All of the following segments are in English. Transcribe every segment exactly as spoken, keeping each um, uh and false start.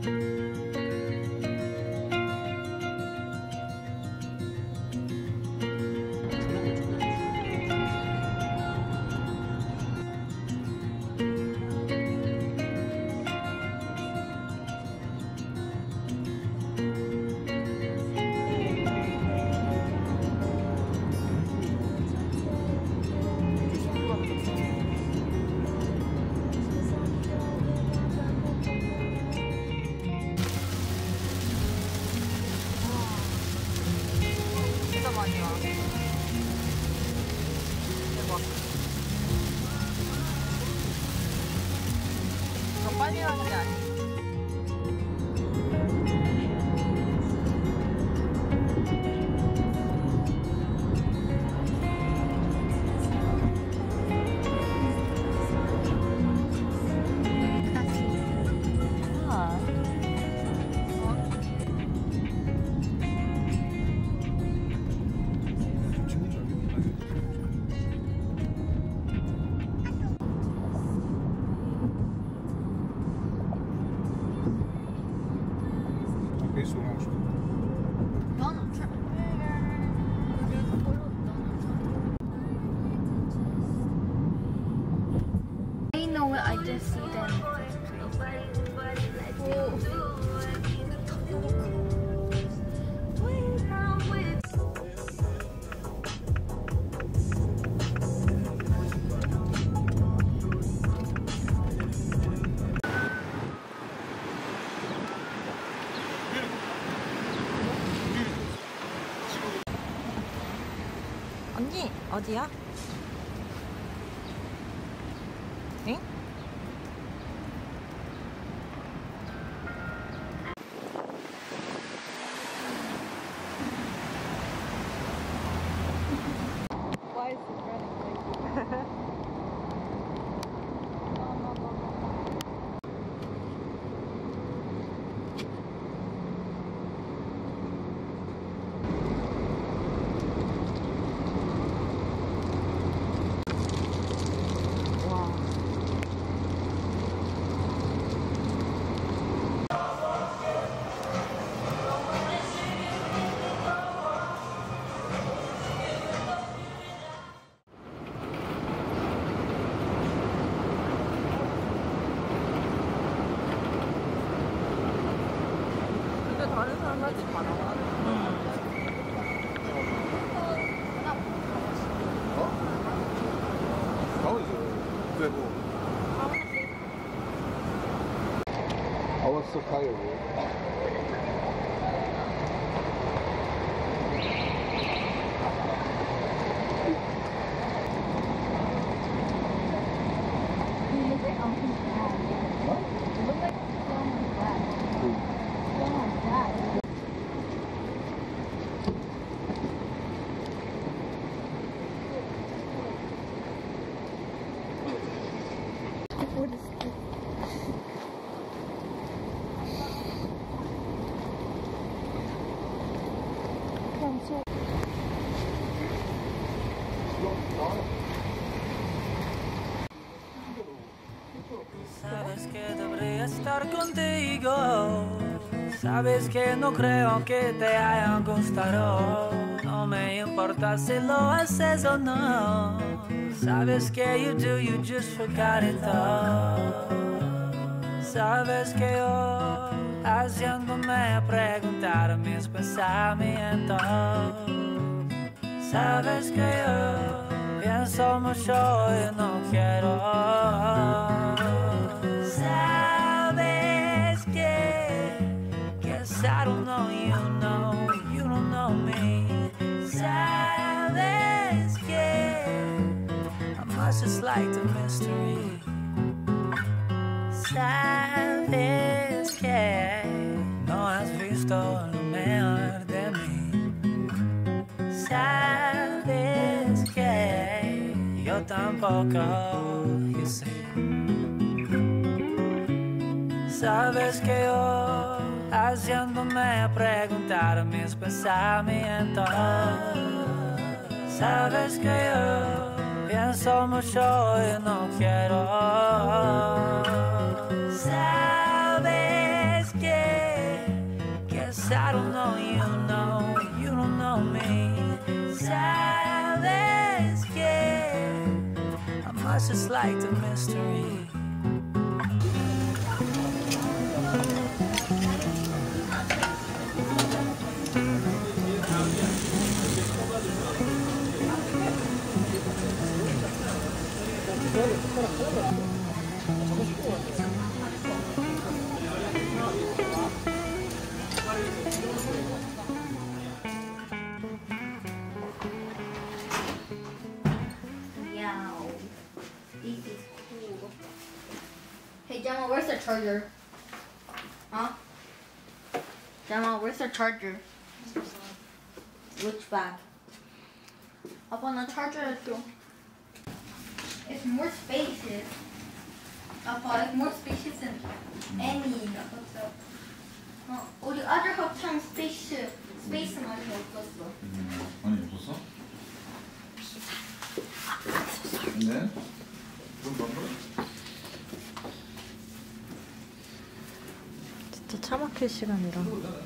빨리 가는 게 아니야. I know it, I just see them. 언니 어디야? 응? Why is it running crazy? 다른 사람들이 다 나와. 어? 나오지. 왜 뭐? I was so tired. What is this? I'm so Sabes que debería estar contigo. Sabes que no creo que te haya gustado. No me importa si lo haces o no. Sabes que you do, you just forgot it all. Sabes que yo haciéndome a preguntar mis pensamientos. Sabes que yo pienso mucho y no quiero. Sabes que, guess I don't know you, know you don't know me. Sabes que I must just like the mystery. Sabes que no has visto lo mejor de mí. Sabes que yo tampoco, you see. Sabes que yo haciéndome a preguntar mis pensamientos. Sabes que yo pienso mucho y no quiero. Sabes que 'cause I don't know you, no, you don't know me. Sabes que I must just like the mystery. Yeah, this is cool. Hey, Gemma, where's the charger? Huh? Gemma, where's the charger? Which bag? 아빠 나 charger 줘. It's more spacious. 아빠, it's more spacious than any hotel. 어, 우리 other hotel space space 많이 없었어. 아니 없었어? 네? 그럼 방금? 진짜 차 막힐 시간이라.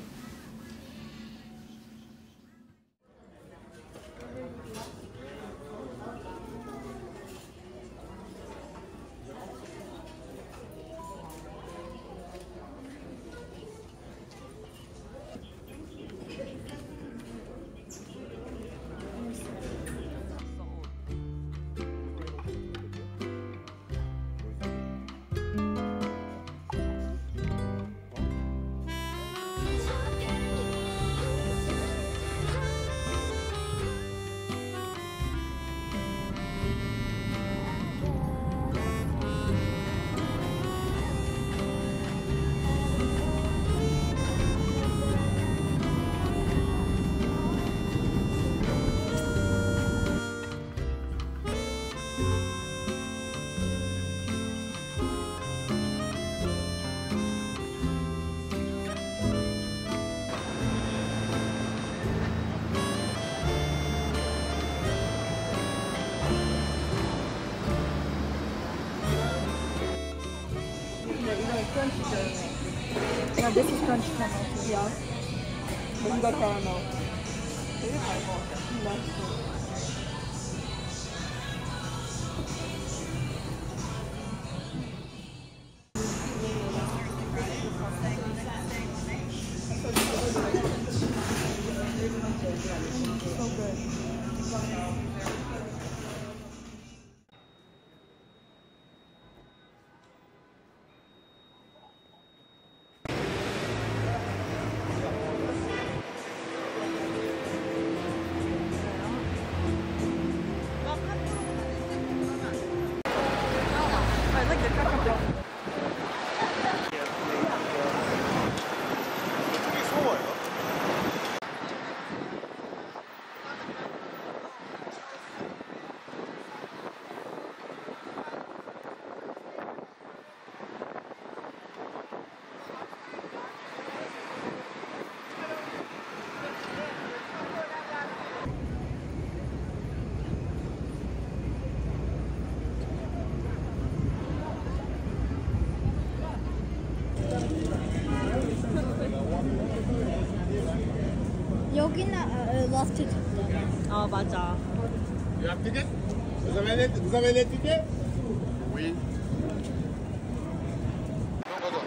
Yeah, this is crunch caramel. Yeah. 뭔가 caramel. 되게 잘 먹었어. 맛있어. So good. 여기는 어, 러스트 줬잖아. 아 맞아. You have ticket? Vous avez les, vous avez les tickets? Oui. Non, 가자.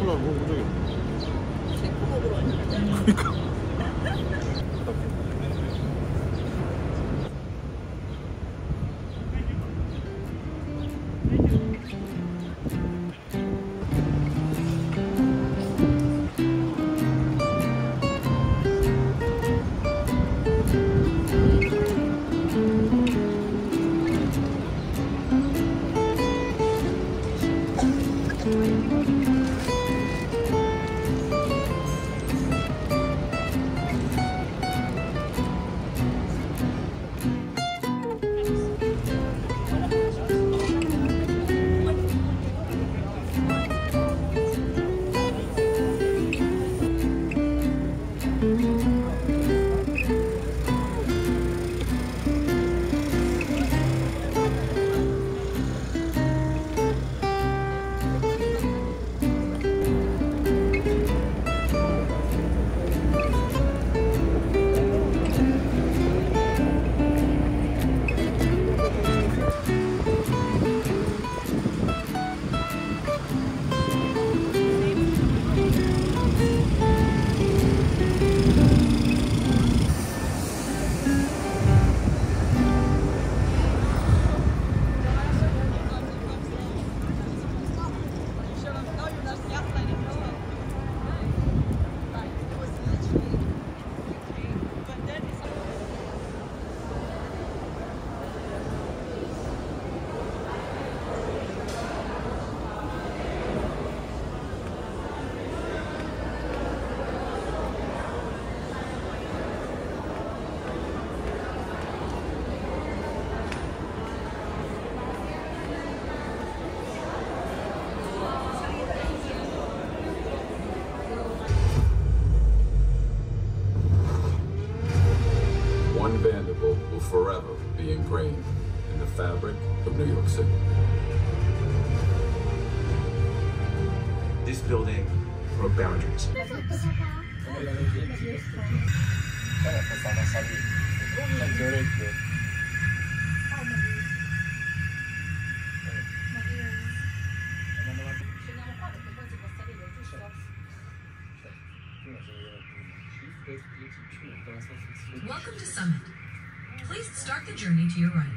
나 먹어본 적이 없어. 셰프 먹으러 왔는데. 그러니까. One Vanderbilt will forever be ingrained in the fabric of New York City. This building broke boundaries. Welcome to Summit. Please start the journey to your right.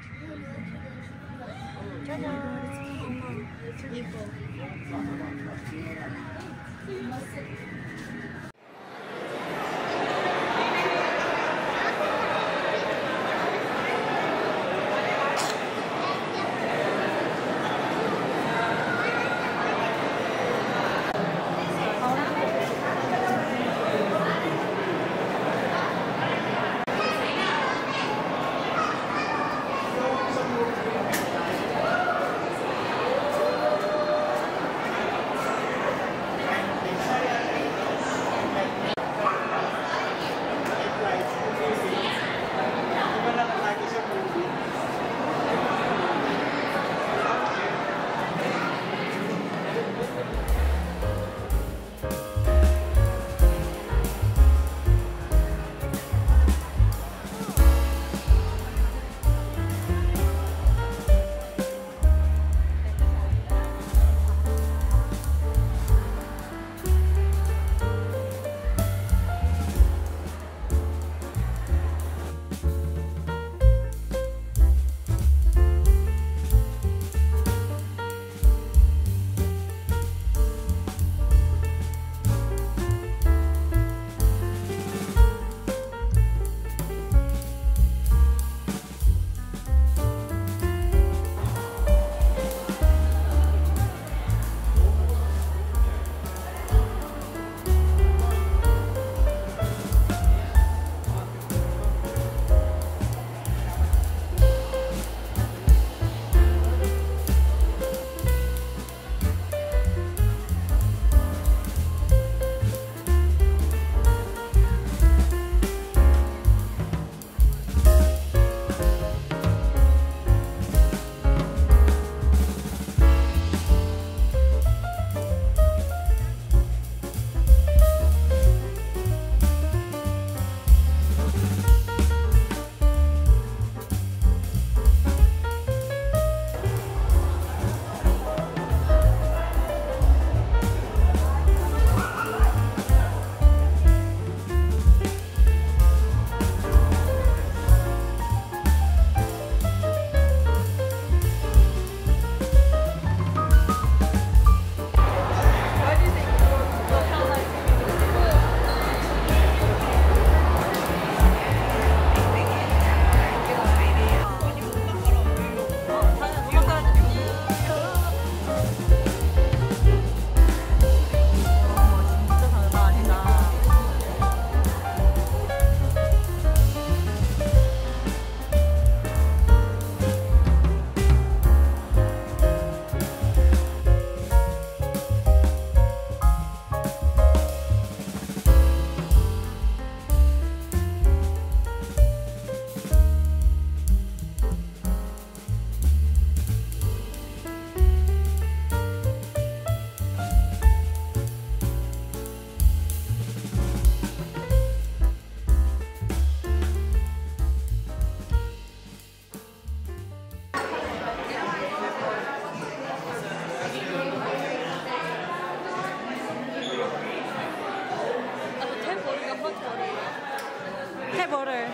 해버를.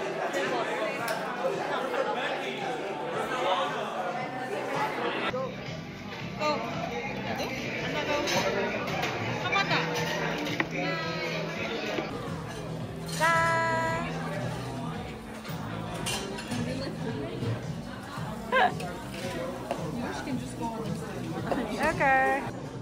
Okay.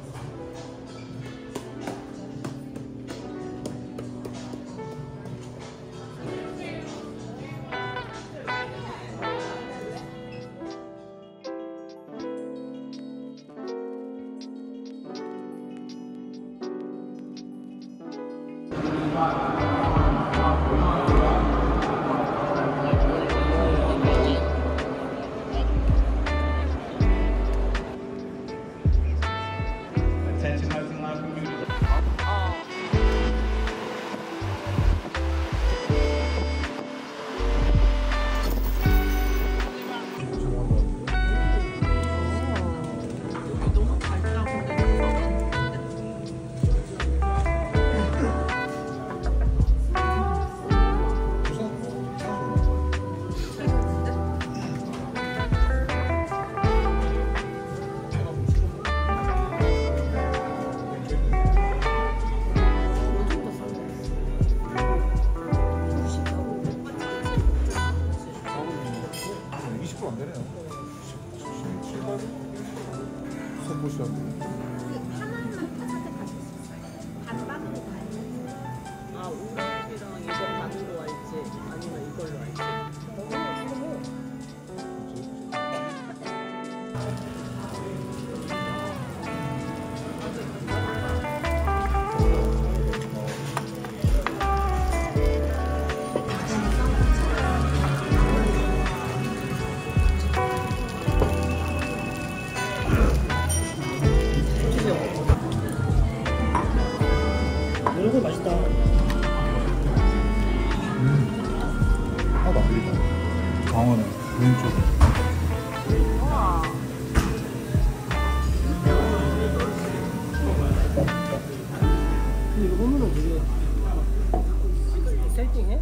아, 우유랑 이거 반으로 할지 아니면 이걸로 할지. 이거 맛있다. 음. 하나도 안 들리잖아. 광어는 왼쪽. 근데 이거 보면은 되게 셀팅해?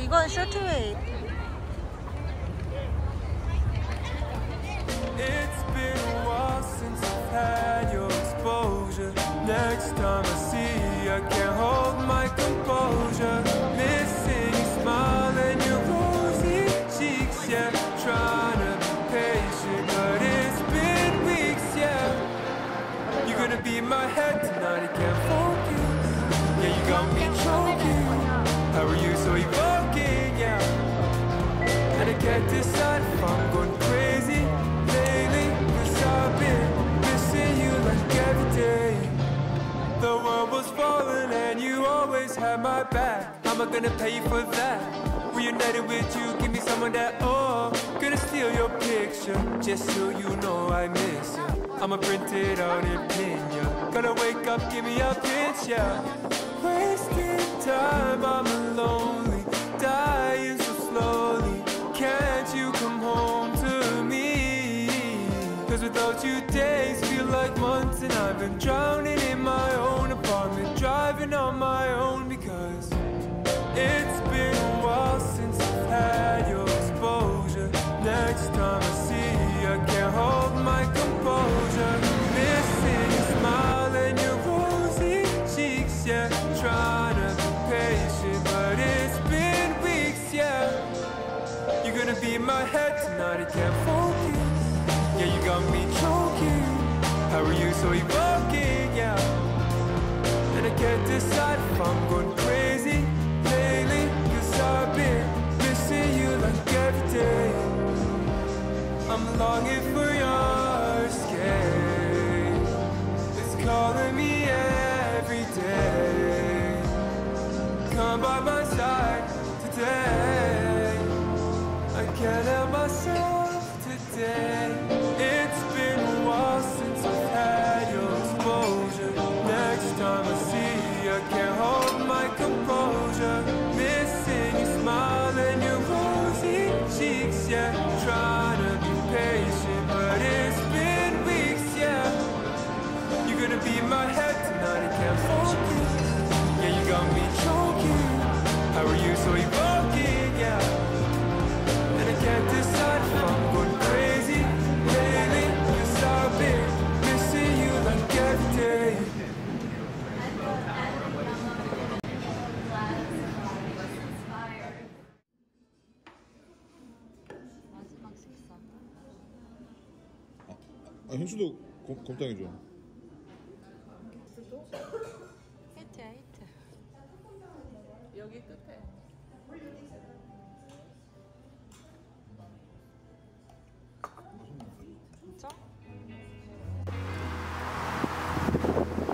이건 셔츠웨이. It's been a while since I've had your exposure. Next time I see you, I can't hold my composure. Missing your smile and your rosy cheeks, yeah. Trying to be patient, but it's been weeks, yeah. You're gonna be in my head tonight, I can't focus. Yeah, you got me choking. How are you so evoking, yeah. And I can't decide if I'm going crazy lately, 'cause I've been missing you like every day. The world was falling and you always had my back. How am I gonna pay you for that? Reunited with you, give me someone that, oh, gonna steal your picture, just so you know I miss you. I'ma print it out and pin ya. Gotta wake up, give me a picture. Wasting time, I'm lonely, dying so slowly. Can't you come home to me? 'Cause without you days feel like months, and I've been drowning in my own apartment, driving on my own, because it's been a while since I've had your exposure. Next time I see you, I can't hold my composure. Missing your smile and your rosy cheeks, yeah. Trying to be patient, but it's been weeks, yeah. You're gonna be in my head tonight, I can't focus. Yeah, you got me choking. How are you so evoking, yeah. And I can't decide if I'm going crazy lately, 'cause I've been missing you like every day. I'm longing for your escape. It's calling me every day. Come by my side today. I can't help myself today. It's been a while since I've had your exposure. Next time I see you, I can't hold my composure. Missing your smile and your rosy cheeks, yeah. Trying to be patient, but it's been weeks, yeah. You're gonna be in my head tonight, I can't focus. Yeah, you got me choking. How are you so evoking, yeah. And I can't decide if I'm going crazy lately, 'cause I've been missing you like every day. 아, 현수도 곰, 곰탕 해줘. 히트야 히트. 여기 끝에. 진짜?